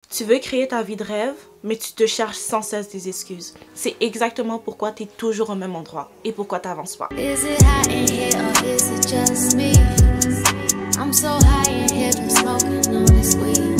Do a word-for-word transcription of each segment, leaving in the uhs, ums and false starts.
Tu veux créer ta vie de rêve, mais tu te cherches sans cesse des excuses. C'est exactement pourquoi tu es toujours au même endroit et pourquoi tu n'avances pas. Is it hot in here or is it just me? I'm so high in here from smoking all this weed.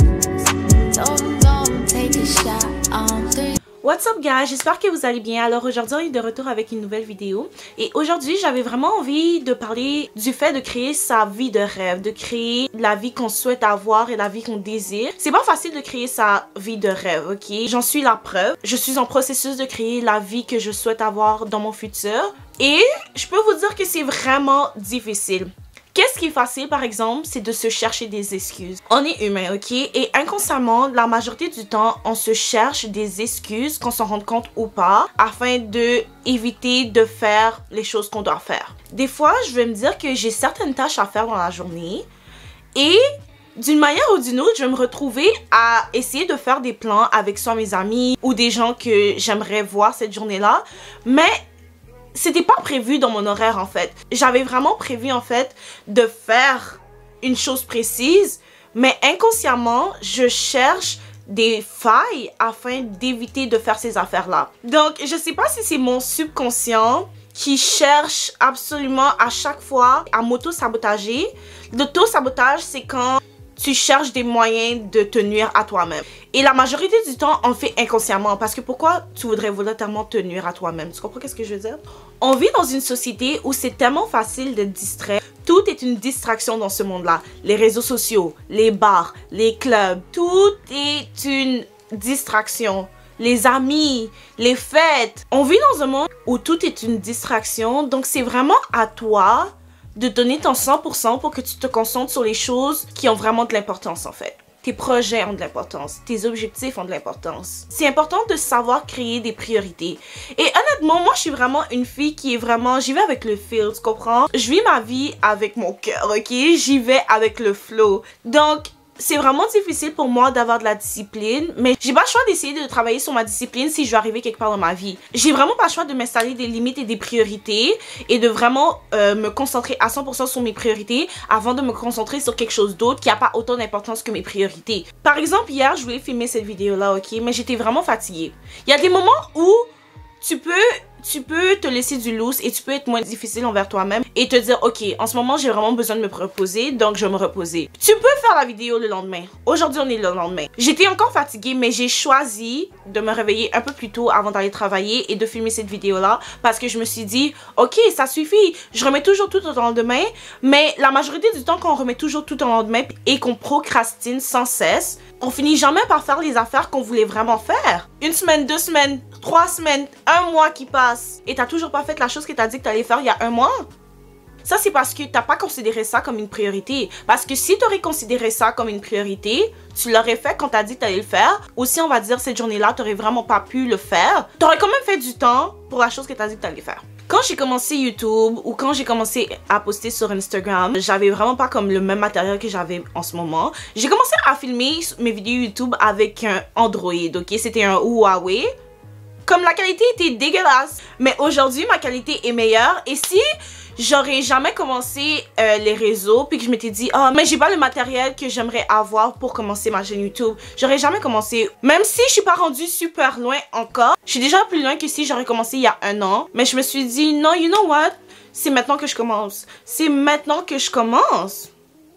Told 'em go and take a shot on three. What's up guys, j'espère que vous allez bien. Alors aujourd'hui on est de retour avec une nouvelle vidéo et aujourd'hui j'avais vraiment envie de parler du fait de créer sa vie de rêve, de créer la vie qu'on souhaite avoir et la vie qu'on désire. C'est pas facile de créer sa vie de rêve, ok? J'en suis la preuve. Je suis en processus de créer la vie que je souhaite avoir dans mon futur et je peux vous dire que c'est vraiment difficile. Qu'est-ce qui est facile, par exemple, c'est de se chercher des excuses. On est humain, ok? Et inconsciemment, la majorité du temps, on se cherche des excuses, qu'on s'en rende compte ou pas, afin de éviter de faire les choses qu'on doit faire. Des fois, je vais me dire que j'ai certaines tâches à faire dans la journée et d'une manière ou d'une autre, je vais me retrouver à essayer de faire des plans avec soit mes amis ou des gens que j'aimerais voir cette journée-là, mais c'était pas prévu dans mon horaire en fait. J'avais vraiment prévu en fait de faire une chose précise, mais inconsciemment, je cherche des failles afin d'éviter de faire ces affaires-là. Donc, je sais pas si c'est mon subconscient qui cherche absolument à chaque fois à m'auto-sabotager. L'auto-sabotage, c'est quand tu cherches des moyens de te nuire à toi-même. Et la majorité du temps, on le fait inconsciemment. Parce que pourquoi tu voudrais volontairement te nuire à toi-même? Tu comprends qu'est-ce que je veux dire? On vit dans une société où c'est tellement facile de distraire. Tout est une distraction dans ce monde-là. Les réseaux sociaux, les bars, les clubs, tout est une distraction. Les amis, les fêtes. On vit dans un monde où tout est une distraction. Donc c'est vraiment à toi de donner ton cent pour cent pour que tu te concentres sur les choses qui ont vraiment de l'importance en fait. Tes projets ont de l'importance, tes objectifs ont de l'importance. C'est important de savoir créer des priorités. Et honnêtement, moi je suis vraiment une fille qui est vraiment, j'y vais avec le feel, tu comprends? Je vis ma vie avec mon cœur, ok? J'y vais avec le flow. Donc, c'est vraiment difficile pour moi d'avoir de la discipline, mais j'ai pas le choix d'essayer de travailler sur ma discipline si je veux arriver quelque part dans ma vie. J'ai vraiment pas le choix de m'installer des limites et des priorités et de vraiment euh, me concentrer à cent pour cent sur mes priorités avant de me concentrer sur quelque chose d'autre qui a pas autant d'importance que mes priorités. Par exemple, hier, je voulais filmer cette vidéo-là, ok, mais j'étais vraiment fatiguée. Il y a des moments où tu peux... Tu peux te laisser du loose et tu peux être moins difficile envers toi-même et te dire ok, en ce moment j'ai vraiment besoin de me reposer, donc je vais me reposer. Tu peux faire la vidéo le lendemain. Aujourd'hui on est le lendemain. J'étais encore fatiguée mais j'ai choisi de me réveiller un peu plus tôt avant d'aller travailler et de filmer cette vidéo là parce que je me suis dit ok, ça suffit, je remets toujours tout au lendemain, mais la majorité du temps quand on remet toujours tout au lendemain et qu'on procrastine sans cesse, on finit jamais par faire les affaires qu'on voulait vraiment faire. Une semaine, deux semaines, trois semaines, un mois qui passe et t'as toujours pas fait la chose que t'as dit que t'allais faire il y a un mois. Ça, c'est parce que t'as pas considéré ça comme une priorité. Parce que si t'aurais considéré ça comme une priorité, tu l'aurais fait quand t'as dit que t'allais le faire. Ou si on va dire cette journée-là, t'aurais vraiment pas pu le faire. T'aurais quand même fait du temps pour la chose que t'as dit que t'allais faire. Quand j'ai commencé YouTube ou quand j'ai commencé à poster sur Instagram, j'avais vraiment pas comme le même matériel que j'avais en ce moment. J'ai commencé à filmer mes vidéos YouTube avec un Android, ok? C'était un Huawei. Comme la qualité était dégueulasse. Mais aujourd'hui, ma qualité est meilleure. Et si j'aurais jamais commencé euh, les réseaux puis que je m'étais dit, oh, mais j'ai pas le matériel que j'aimerais avoir pour commencer ma chaîne YouTube, j'aurais jamais commencé. Même si je suis pas rendue super loin encore, je suis déjà plus loin que si j'aurais commencé il y a un an. Mais je me suis dit, non, you know what? C'est maintenant que je commence. C'est maintenant que je commence.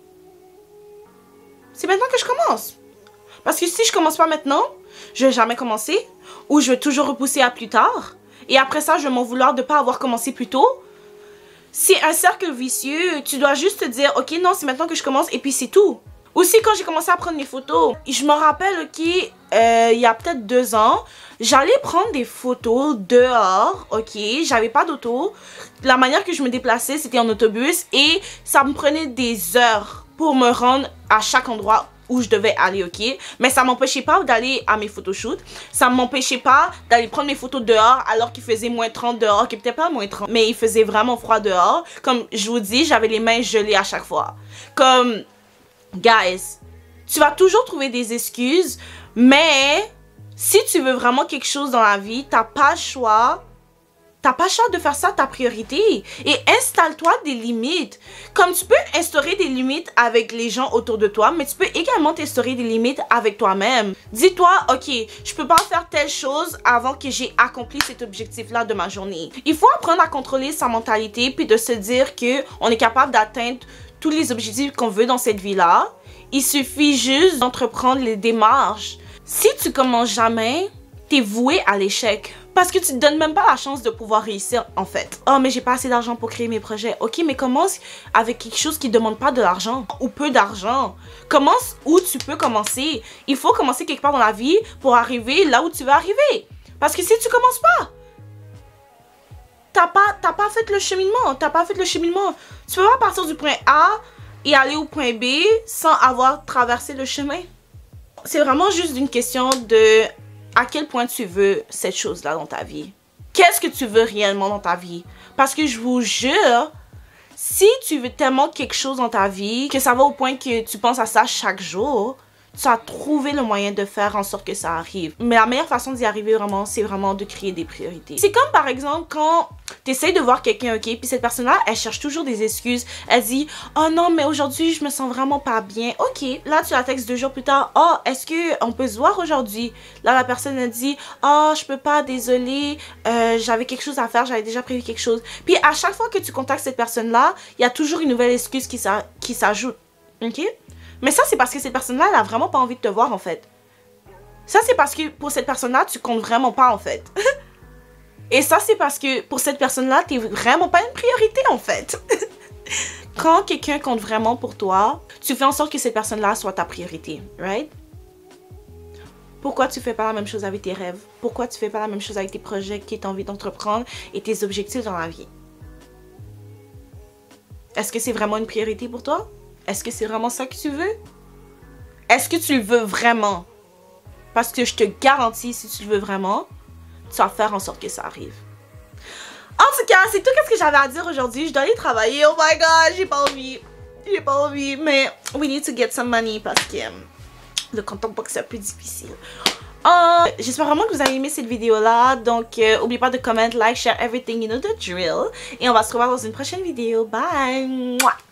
C'est maintenant que je commence. Parce que si je commence pas maintenant, je vais jamais commencer. Ou je vais toujours repousser à plus tard. Et après ça, je vais m'en vouloir de pas avoir commencé plus tôt. C'est un cercle vicieux. Tu dois juste te dire, ok, non, c'est maintenant que je commence et puis c'est tout. Aussi, quand j'ai commencé à prendre mes photos, je me rappelle, ok, euh, il y a peut-être deux ans, j'allais prendre des photos dehors, ok, j'avais pas d'auto. La manière que je me déplaçais, c'était en autobus et ça me prenait des heures pour me rendre à chaque endroit où je devais aller, ok? Mais ça m'empêchait pas d'aller à mes photoshoots. Ça m'empêchait pas d'aller prendre mes photos dehors alors qu'il faisait moins trente dehors, qui peut-être pas moins trente, mais il faisait vraiment froid dehors. Comme je vous dis, j'avais les mains gelées à chaque fois. Comme, guys, tu vas toujours trouver des excuses, mais si tu veux vraiment quelque chose dans la vie, t'as pas le choix T'as pas le choix de faire ça ta priorité. Et installe-toi des limites. Comme tu peux instaurer des limites avec les gens autour de toi, mais tu peux également t'instaurer des limites avec toi-même. Dis-toi, ok, je peux pas faire telle chose avant que j'ai accompli cet objectif-là de ma journée. Il faut apprendre à contrôler sa mentalité puis de se dire que on est capable d'atteindre tous les objectifs qu'on veut dans cette vie-là. Il suffit juste d'entreprendre les démarches. Si tu commences jamais, t'es voué à l'échec. Parce que tu te donnes même pas la chance de pouvoir réussir en fait. Oh mais j'ai pas assez d'argent pour créer mes projets. Ok, mais commence avec quelque chose qui demande pas de l'argent ou peu d'argent. Commence où tu peux commencer. Il faut commencer quelque part dans la vie pour arriver là où tu veux arriver. Parce que si tu commences pas, t'as pas, t'as pas fait le cheminement. T'as pas fait le cheminement. Tu peux pas partir du point A et aller au point B sans avoir traversé le chemin. C'est vraiment juste une question de à quel point tu veux cette chose-là dans ta vie. Qu'est-ce que tu veux réellement dans ta vie? Parce que je vous jure, si tu veux tellement quelque chose dans ta vie, que ça va au point que tu penses à ça chaque jour, tu as trouvé le moyen de faire en sorte que ça arrive. Mais la meilleure façon d'y arriver vraiment, c'est vraiment de créer des priorités. C'est comme par exemple quand tu essaies de voir quelqu'un, ok, puis cette personne-là, elle cherche toujours des excuses. Elle dit, oh non, mais aujourd'hui, je me sens vraiment pas bien. Ok, là, tu la textes deux jours plus tard. Oh, est-ce qu'on peut se voir aujourd'hui? Là, la personne, elle dit, oh, je peux pas, désolé, euh, j'avais quelque chose à faire, j'avais déjà prévu quelque chose. Puis à chaque fois que tu contactes cette personne-là, il y a toujours une nouvelle excuse qui s'ajoute. Ok? Mais ça, c'est parce que cette personne-là, elle a vraiment pas envie de te voir, en fait. Ça, c'est parce que pour cette personne-là, tu comptes vraiment pas, en fait. Et ça, c'est parce que pour cette personne-là, t'es vraiment pas une priorité, en fait. Quand quelqu'un compte vraiment pour toi, tu fais en sorte que cette personne-là soit ta priorité, right? Pourquoi tu fais pas la même chose avec tes rêves? Pourquoi tu fais pas la même chose avec tes projets que tu as envie d'entreprendre et tes objectifs dans la vie? Est-ce que c'est vraiment une priorité pour toi? Est-ce que c'est vraiment ça que tu veux? Est-ce que tu le veux vraiment? Parce que je te garantis, si tu le veux vraiment, tu vas faire en sorte que ça arrive. En tout cas, c'est tout ce que j'avais à dire aujourd'hui. Je dois aller travailler. Oh my god, j'ai pas envie. J'ai pas envie. Mais we need to get some money parce que euh, le compte en banque c'est un peu difficile. Uh, J'espère vraiment que vous avez aimé cette vidéo-là. Donc, euh, n'oubliez pas de comment, like, share everything, you know the drill. Et on va se revoir dans une prochaine vidéo. Bye! Mouah.